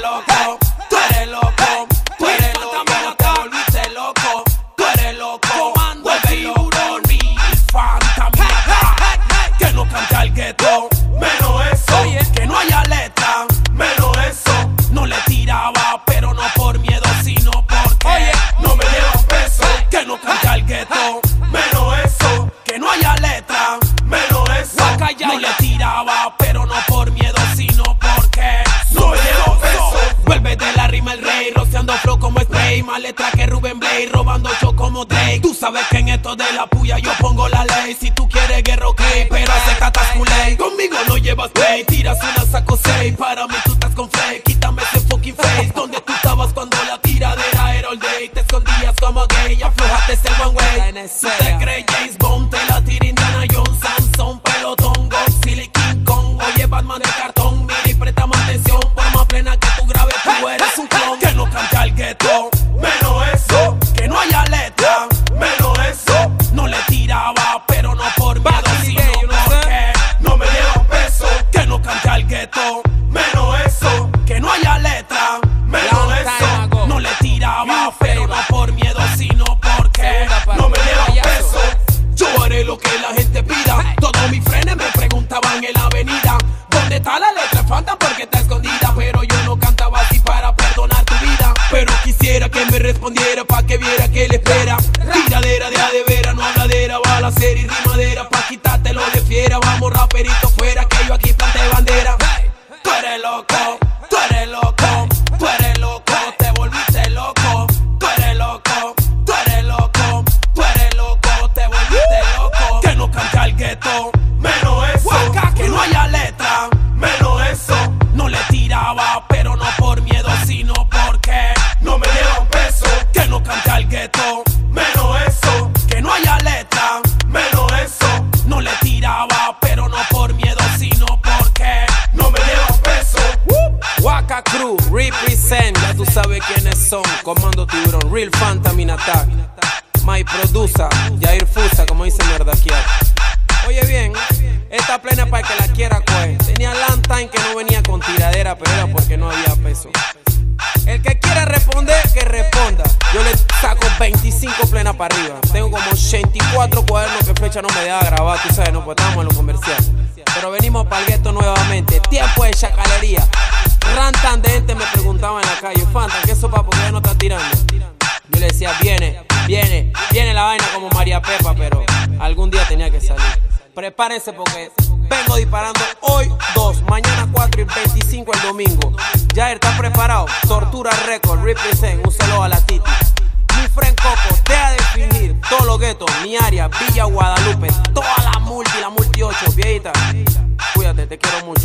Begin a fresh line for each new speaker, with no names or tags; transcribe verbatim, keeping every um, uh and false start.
loco, tú eres loco, tú eres loco, te volviste loco, tú eres loco, vuelve loco, Real Fantamina. Que no cante al gueto, menos eso, que no haya letra, menos eso. No le tiraba, pero no por miedo, sino porque no me llevan peso. Que no cante al gueto, menos eso, que no haya letra, menos eso. No le tiraba, pero no por miedo, sino porque no me llevan peso. Vuelve de la rima el rey, rociando flow como spray. Más letra que Rubén Blade, robando show como Drake. Tú sabes que en esto de la puya yo pongo la ley. Si tú quieres guerra, ok, pero hace catas culé. Conmigo no llevas play, tiras una saco seis. Para mí tú estás con flake, quítame ese fucking face. Donde tú estabas cuando la tiradera era all day. Te escondías como gay, aflojaste el one way. Tú te crees James Bond, te la tira Indiana Jones, Samson, pelotón, Godzilla y King Kong. Oye, Batman de cartón, mira y préstame atención. Por más plena que tú grabes, tú eres un clon. Que no cante al gueto, menos eso, que no haya letra, menos eso. No le tiraba, pero no por miedo, sino porque no me llevan peso. Que no cante al gueto, menos eso, que no haya letra, menos eso. No le tiraba, pero no por miedo, sino porque no me llevan peso. Yo haré lo que la gente pida. Todos mis frenes me preguntaban en la avenida, ¿dónde está la letra Fanta? Porque está escondida. Pero yo no cantaba así para perdonar tu vida, pero quisiera que me respondiera pa' que viera que le espera. Tiradera de a de vera, no habladera, balacera y rimadera. Pa' quitártelo de fiera, vamos raperito fuera, que yo aquí planté bandera. Tú eres loco, tú eres loco, tú eres loco, te volviste loco. Tú eres loco, tú eres loco, tú eres loco, te volviste loco. Que no cante al gueto, menos eso, que no haya letra, menos eso. No le tiraba, pero no por miedo, sino porque no me llevan peso. Que no cante al gueto, menos eso, que no haya letra, menos eso. No le tiraba, pero no por miedo, sino porque no me llevan peso.
Waka Crew, represent, ya tú sabes quiénes son. Comando Tiburón, Real Fantamina Attack. My producer, Jair Fusa, como dice mierda aquí. Oye bien, esta plena para el que la quiera coger. Tenía long time que no venía con tiradera, pero era porque no había peso. El que quiera responder, que responda. Yo le saco veinticinco plenas para arriba. Tengo como ochenta y cuatro cuadernos que Flecha no me deja grabar. Tú sabes, no, pues estamos en lo comercial. Pero venimos para el gueto nuevamente. Tiempo de chacalería. Rantan de gente me preguntaba en la calle, Fanta, ¿qué sopa? Porque ya no está tirando. Yo le decía, viene, viene, viene la vaina como María Pepa, pero algún día tenía que salir. Prepárense porque vengo disparando hoy dos, mañana cuatro y veinticinco el domingo. Jair, ¿estás preparado? Tortura Record, represent, un saludo a la Titi. Mi friend Coco, deja de fingir, todos los guetos, mi área, Villa Guadalupe, toda la multi, la multi ocho, viejita. Cuídate, te quiero mucho.